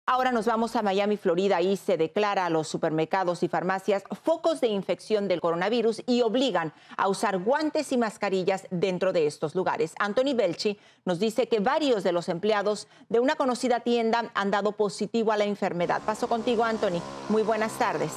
Ahora nos vamos a Miami, Florida. Ahí se declara a los supermercados y farmacias focos de infección del coronavirus y obligan a usar guantes y mascarillas dentro de estos lugares. Anthony Belchi nos dice que varios de los empleados de una conocida tienda han dado positivo a la enfermedad. Paso contigo, Anthony. Muy buenas tardes.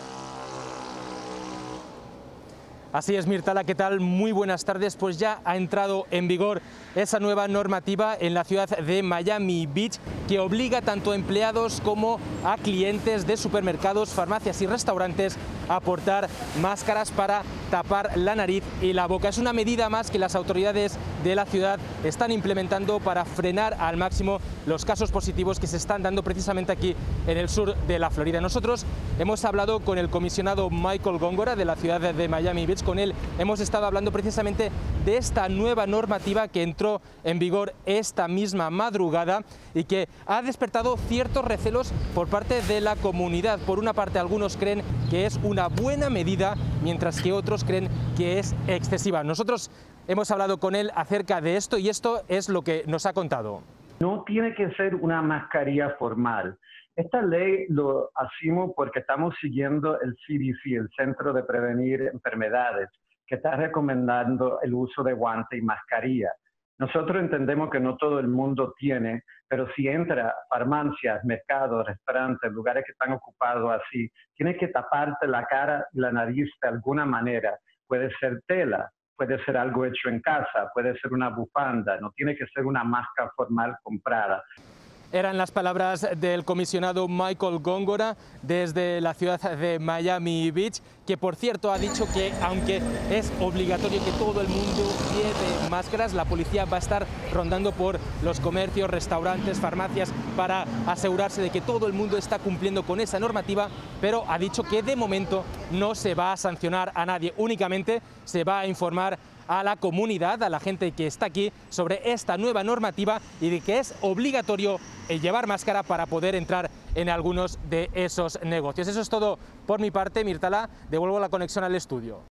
Así es, Mirtala, ¿qué tal? Muy buenas tardes. Pues ya ha entrado en vigor esa nueva normativa en la ciudad de Miami Beach que obliga tanto a empleados como a clientes de supermercados, farmacias y restaurantes a portar máscaras para tapar la nariz y la boca. Es una medida más que las autoridades de la ciudad están implementando para frenar al máximo los casos positivos que se están dando precisamente aquí en el sur de la Florida. Nosotros hemos hablado con el comisionado Michael Góngora de la ciudad de Miami Beach. Con él hemos estado hablando precisamente de esta nueva normativa que entró en vigor esta misma madrugada y que ha despertado ciertos recelos por parte de la comunidad. Por una parte, algunos creen que es una buena medida, mientras que otros creen que es excesiva. Nosotros hemos hablado con él acerca de esto y esto es lo que nos ha contado. No tiene que ser una mascarilla formal. Esta ley lo hacemos porque estamos siguiendo el CDC, el Centro de Prevenir Enfermedades, que está recomendando el uso de guante y mascarilla. Nosotros entendemos que no todo el mundo tiene, pero si entra a farmacias, mercados, restaurantes, lugares que están ocupados así, tienes que taparte la cara y la nariz de alguna manera. Puede ser tela, puede ser algo hecho en casa, puede ser una bufanda, no tiene que ser una máscara formal comprada. Eran las palabras del comisionado Michael Góngora desde la ciudad de Miami Beach, que por cierto ha dicho que aunque es obligatorio que todo el mundo lleve máscaras, la policía va a estar rondando por los comercios, restaurantes, farmacias para asegurarse de que todo el mundo está cumpliendo con esa normativa, pero ha dicho que de momento no se va a sancionar a nadie, únicamente se va a informar a la comunidad, a la gente que está aquí, sobre esta nueva normativa y de que es obligatorio llevar máscara para poder entrar en algunos de esos negocios. Eso es todo por mi parte, Mirtala. Devuelvo la conexión al estudio.